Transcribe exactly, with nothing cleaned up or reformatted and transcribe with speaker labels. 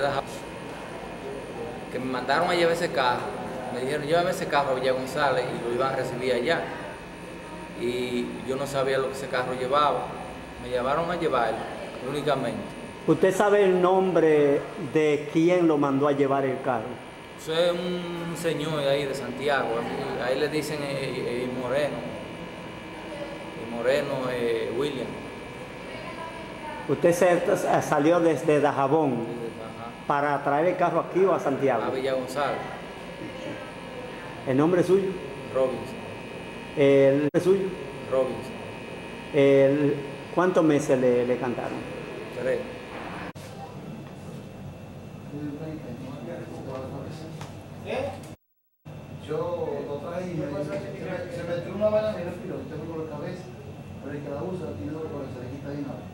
Speaker 1: Dajabón, que me mandaron a llevar ese carro. Me dijeron, llévame ese carro a Villa González y lo iban a recibir allá. Y yo no sabía lo que ese carro llevaba. Me llevaron a llevarlo únicamente.
Speaker 2: ¿Usted sabe el nombre de quién lo mandó a llevar el carro?
Speaker 1: Eso es un señor de ahí de Santiago. Ahí le dicen eh, eh, Moreno. Y Moreno eh, William.
Speaker 2: ¿Usted se, salió desde Dajabón para traer el carro aquí o a Santiago?
Speaker 1: A Villa González.
Speaker 2: ¿El nombre suyo?
Speaker 1: Robinson.
Speaker 2: ¿El nombre suyo?
Speaker 1: Robinson.
Speaker 2: El, ¿Cuántos meses le, le cantaron?
Speaker 1: Tres.
Speaker 3: ¿Eh? Yo lo traje y me, se, me, se metió una vaina en el filo, tengo por la cabeza, pero el que la usa tiene dolor, se le quita de una vez.